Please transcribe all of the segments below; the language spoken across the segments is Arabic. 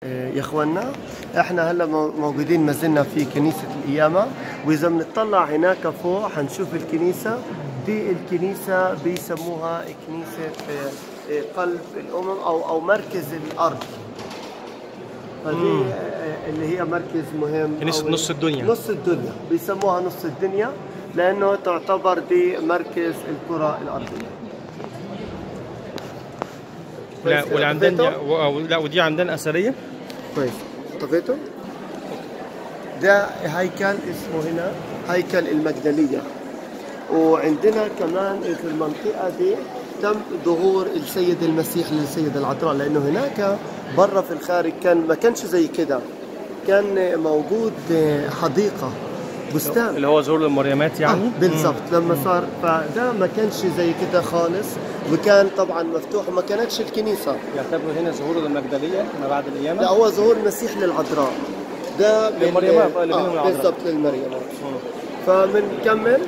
يا اخوانا، احنا هلا موجودين ما زلنا في كنيسة القيامة، واذا بنطلع هناك فوق حنشوف الكنيسة. دي الكنيسة بيسموها كنيسة قلب الامم او مركز الارض. فدي اللي هي مركز مهم، كنيسة نص الدنيا. نص الدنيا بيسموها نص الدنيا لانه تعتبر دي مركز الكرة الارضية. لا ودي عندنا اثريه. كويس، طفيته. ده هيكل اسمه هنا هيكل المجدلية، وعندنا كمان في المنطقة دي تم ظهور السيد المسيح للسيدة العذراء، لأنه هناك برا في الخارج ما كانش زي كده، كان موجود حديقة بستان اللي هو ظهور للمريمات يعني. بالضبط. لما صار فده ما كانش زي كده خالص، وكان طبعا مفتوح وما كانتش الكنيسة. يعتبروا هنا ظهور للمجدلية ما بعد القيامة. لا، هو ظهور المسيح للعذراء، ده للمريمات بالضبط للمريمات. فمنكمل.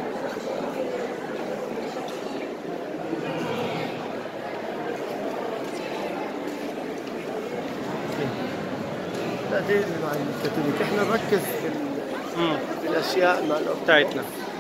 لا دي الكاثوليك، احنا نركز في الاشياء بتاعتنا.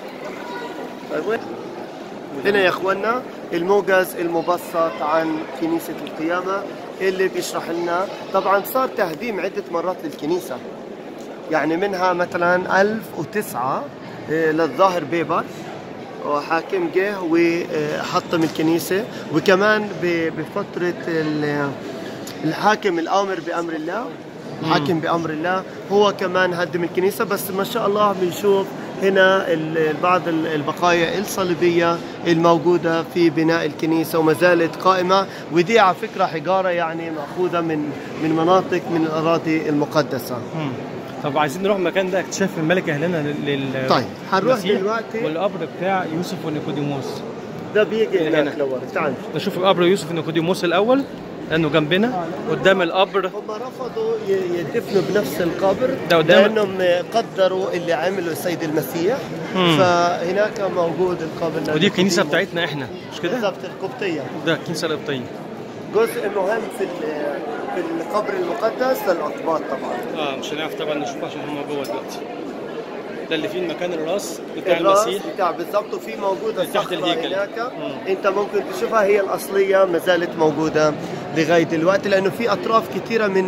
هنا يا اخوانا الموجز المبسط عن كنيسة القيامة اللي بيشرح لنا. طبعا صار تهديم عدة مرات للكنيسة، يعني منها مثلا 1009 للظاهر بيبر وحاكم جه وحطم الكنيسة، وكمان بفترة الحاكم الآمر بأمر الله، الحاكم بأمر الله هو كمان هدم الكنيسة. بس ما شاء الله بنشوف هنا بعض البقايا الصليبية الموجودة في بناء الكنيسة وما زالت قائمة، ودي على فكرة حجارة يعني مأخوذة من مناطق من الأراضي المقدسة. طب عايزين نروح المكان ده، اكتشاف الملكة هيلينا طيب هنروح دلوقتي والقبر بتاع يوسف ونيقوديموس. ده بيجي هناك لورا. تعال نشوف القبر يوسف ونيقوديموس الأول لأنه جنبنا قدام القبر. هم رفضوا يدفنوا بنفس القبر ده قدام، لأنهم قدروا اللي عمله السيد المسيح. فهناك موجود القبر. ودي الكنيسة بتاعتنا احنا، مش كده؟ بالضبط، القبطية. ده الكنيسة القبطية. جزء مهم في القبر المقدس للأقباط طبعا. مش هنعرف طبعا نشوفه عشان هم جوه دلوقتي. ده اللي فيه مكان الراس بتاع المسيح بتاع بالضبط، وفي موجودة تحت الهيكل هناك. انت ممكن تشوفها، هي الأصلية ما زالت موجودة لغاية دلوقتي، لأنه في أطراف كثيرة من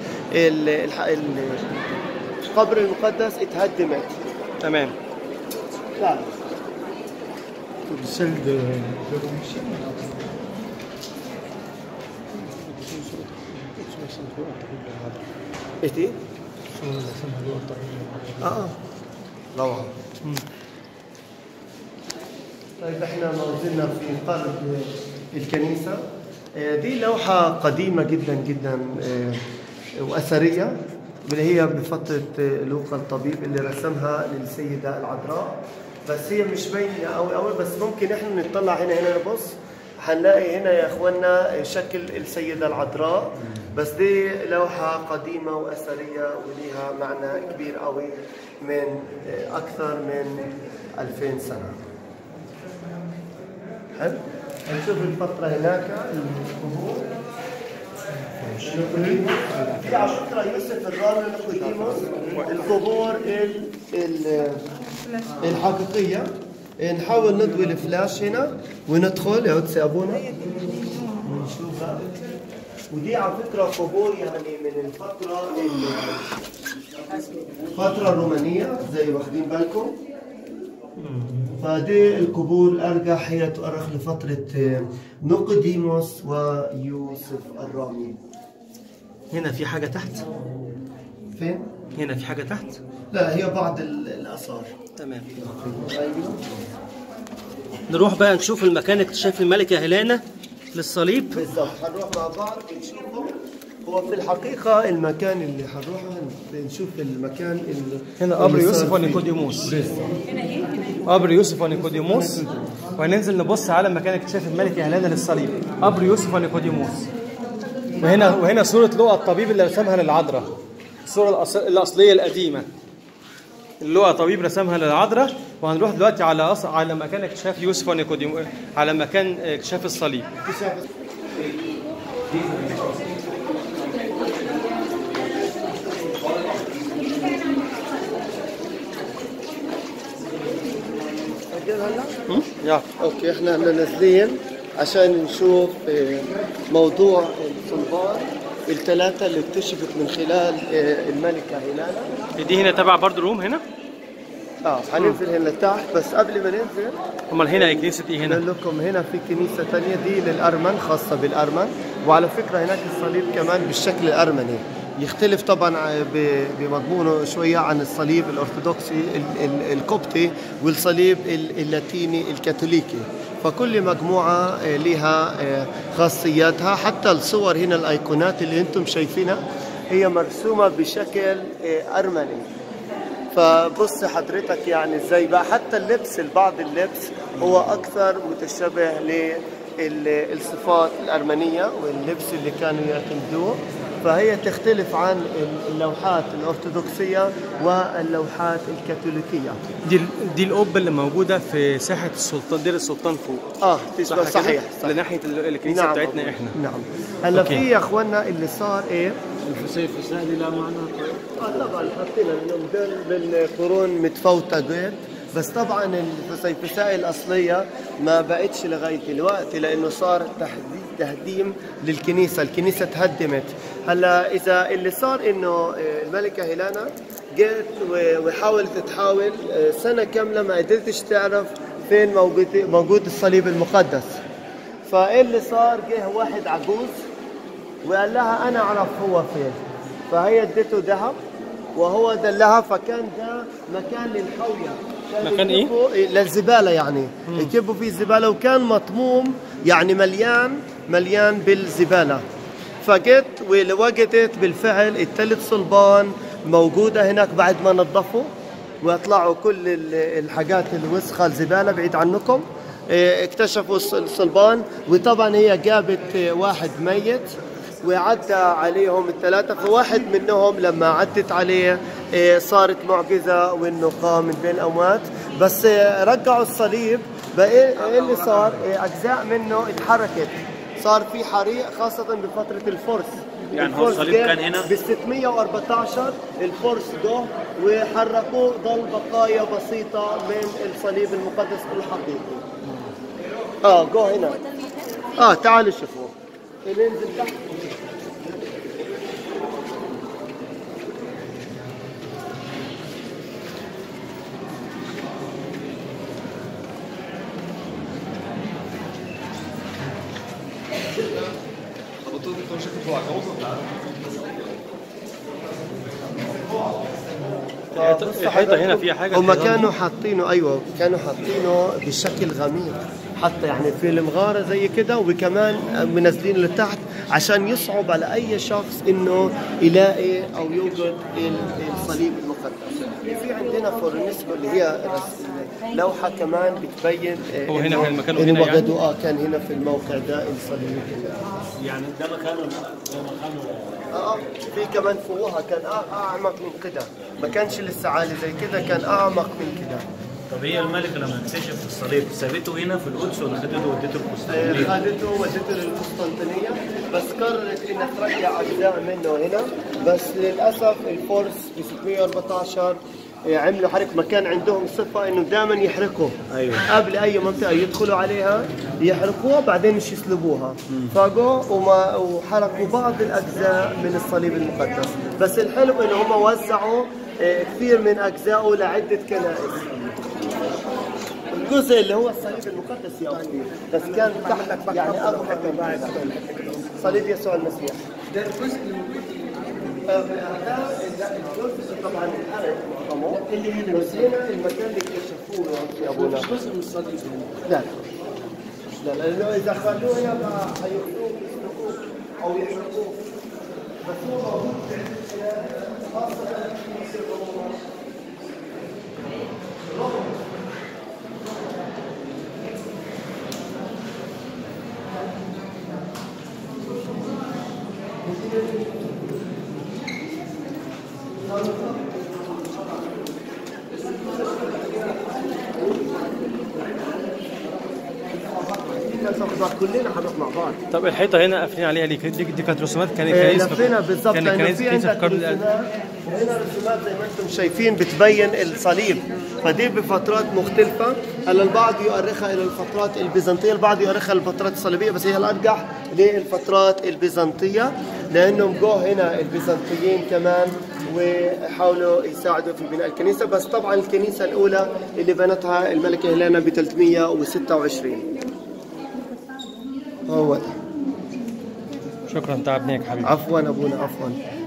القبر المقدس اتهدمت. تمام. تعال. ايه روعة. طيب احنا ما زلنا في قلب الكنيسة. دي لوحة قديمة جدا جدا وأثرية، اللي هي بفترة لوقا الطبيب اللي رسمها للسيدة العذراء، بس هي مش باينة أوي بس ممكن احنا نطلع هنا نبص هنلاقي هنا يا اخوانا شكل السيدة العذراء. بس دي لوحة قديمة وأثرية وليها معنى كبير قوي من أكثر من 2000 سنة. حلو؟ هنشوف الفترة هناك القبور. في على فكرة يوسف الرامي نيقوديموس القبور الحقيقية. نحاول نضوي الفلاش هنا وندخل يا قدس أبونا نشوفها. ودي على فكرة قبور يعني من الفترة الرومانية زي واخدين بالكم. فدي القبور الأرجح هي تؤرخ لفترة نيقوديموس ويوسف الرامي. هنا في حاجة تحت؟ فين؟ هنا في حاجة تحت؟ لا، هي بعض الآثار. تمام. نروح بقى نشوف المكان اكتشاف الملكة هيلانا للصليب. بالضبط، هنروح مع بعض نشوفه. هو في الحقيقة المكان اللي هنروحه نشوف المكان اللي هنا قبر يوسف ونيقوديموس. قبر يوسف ونيقوديموس، وهننزل نبص على مكان اكتشاف الملكة هيلانا للصليب. قبر يوسف ونيقوديموس، وهنا صورة لوقا الطبيب اللي رسمها للعذراء، الصورة الأصلية القديمة. لوقا طبيب رسمها للعذراء. وهنروح دلوقتي على مكان اكتشاف يوسف ونيقوديموس، على مكان اكتشاف الصليب. اوكي احنا نازلين عشان نشوف موضوع الصلبان الثلاثة اللي اكتشفت من خلال الملكة هيلانا. دي هنا تبع برضه روم هنا؟ هننزل هنا تحت، بس قبل ما ننزل امال هنا كنيسة ايه هنا؟ نقول لكم هنا في كنيسة ثانية دي للأرمن، خاصة بالأرمن، وعلى فكرة هناك الصليب كمان بالشكل الأرمني، يختلف طبعا بمضمونه شوية عن الصليب الأرثوذكسي القبطي والصليب اللاتيني الكاثوليكي، فكل مجموعة لها خاصياتها. حتى الصور هنا الأيقونات اللي أنتم شايفينها هي مرسومة بشكل أرمني، فبص حضرتك يعني ازاي بقى حتى اللبس، البعض اللبس هو أكثر متشابه للصفات الأرمنية واللبس اللي كانوا يعتمدوه، فهي تختلف عن اللوحات الأرثوذكسية واللوحات الكاثوليكية. دي القبة اللي موجودة في ساحة السلطان، دير السلطان فوق. تشبه صحيح لناحية الكنيسة نعم. بتاعتنا احنا. نعم. هلا في يا اخوانا اللي صار ايه؟ الفسيفساء دي لا معنى طبعا حاطين لهم بالقرون متفوتة قد، بس طبعا الفسيفساء الاصليه ما بقتش لغايه دلوقتي لانه صار تهديم للكنيسه، الكنيسه تهدمت. هلا اذا اللي صار انه الملكه هيلانا جت وحاولت تحاول سنه كامله ما قدرتش تعرف فين موجود الصليب المقدس، فايه اللي صار؟ جه واحد عجوز وقال لها انا اعرف هو فين، فهي ادته ذهب وهو دلها، فكان ده مكان للحويه، مكان ايه؟ للزباله يعني يكبوا فيه الزباله، وكان مطموم يعني مليان بالزباله. فجت ووجدت بالفعل الثلاث صلبان موجوده هناك بعد ما نظفوا ويطلعوا كل الحاجات الوسخه الزباله بعيد عنكم. اكتشفوا الصلبان، وطبعا هي جابت واحد ميت وعدى عليهم الثلاثة، فواحد منهم لما عدت عليه صارت معجزة وانه قام من بين الأموات. بس رجعوا الصليب بقى ايه اللي صار؟ اجزاء منه اتحركت، صار في حريق خاصة بفترة الفرس. يعني هو الصليب كان هنا بال 614 الفرس جه وحرقوه، ضل بقايا بسيطة من الصليب المقدس الحقيقي. جه هنا. تعالوا شوفوا. ننزل تحت. الحيطة هنا فيها حاجة. هم كانوا حاطينه كانوا حاطينه بشكل غميق، حتى يعني في المغارة زي كده، وكمان منزلين لتحت عشان يصعب على أي شخص إنه يلاقي أو يوجد الصليب المقدس. في عندنا فورنسكو اللي هي لوحة كمان بتبين هو هنا في المكان هنا يعني؟ كان هنا في الموقع ده الصليب. يعني ده مكانه في كمان فوقها كان أعمق من كده، ما كانش لسه عالي زي كده، كان أعمق من كده. طب هي الملكة لما اكتشفت الصليب سابته هنا في القدس ولا خدته ودته القسطنطينية؟ خدته ودته للقسطنطينية، بس قررت انها ترجع اجزاء منه هنا، بس للاسف الفرس ب 614 عملوا حرق، ما كان عندهم صفة انه دائما يحرقوا. أيوة. قبل اي منطقة يدخلوا عليها يحرقوها بعدين مش يسلبوها، فجوا وحرقوا بعض الاجزاء من الصليب المقدس، بس الحلو انه هم وزعوا كثير من اجزائه لعدة كنائس. الجزء اللي هو الصليب المقدس يا أخي، بس كان تحت يعني أغلى من صليب يسوع المسيح. ده الجزء طبعا اللي هنا، بس هنا المكان اللي اكتشفوه يا ابونا مش جزء من الصليب. لا لانه اذا خلوه هنا حياخذوه يسلكوه او يحرقوه، بس هو موجود خاصه في الرومان. كلنا حنروح مع بعض. بعض. طب الحيطه هنا قافلين عليها ليه؟ دي كانت رسومات كنائس لفينا بالضبط لانه في عندك رسومات، وهنا رسومات زي ما انتم شايفين بتبين الصليب، فدي بفترات مختلفه. هلا البعض يؤرخها الى الفترات البيزنطيه، البعض يؤرخها للفترات الصليبيه، بس هي الارجح للفترات البيزنطيه لانهم جو هنا البيزنطيين كمان وحاولوا يساعدوا في بناء الكنيسه. بس طبعا الكنيسه الاولى اللي بنتها الملكه هيلانا ب 326. هو ده. شكرا تعبناك حبيبي. عفوا ابونا عفوا.